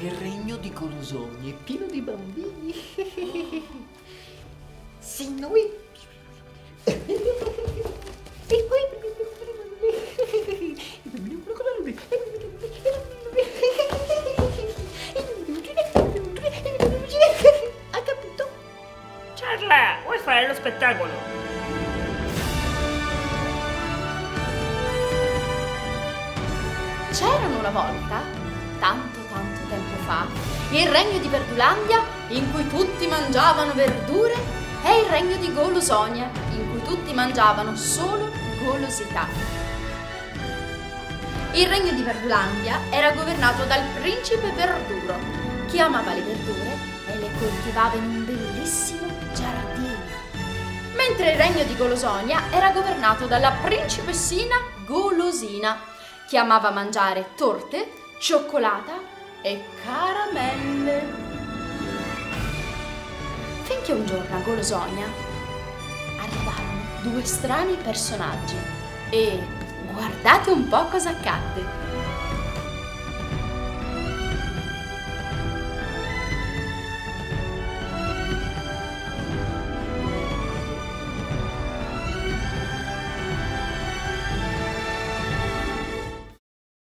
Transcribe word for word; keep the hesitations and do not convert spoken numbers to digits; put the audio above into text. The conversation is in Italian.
il regno di Golosogna è pieno di bambini. Sì, noi... E poi... Ha capito? Charla, vuoi fare lo spettacolo? C'erano una volta, tanto tanto tempo fa, il regno di Verdulandia, in cui tutti mangiavano verdure, e il regno di Golosogna, in cui tutti mangiavano solo golosità. Il regno di Verdulandia era governato dal principe Verduro, che amava le verdure e le coltivava in un bellissimo giardino. Mentre il regno di Golosogna era governato dalla principessina Golosina, che amava mangiare torte, cioccolata e caramelle. Finché un giorno a Golosogna arrivarono due strani personaggi e guardate un po' cosa accadde.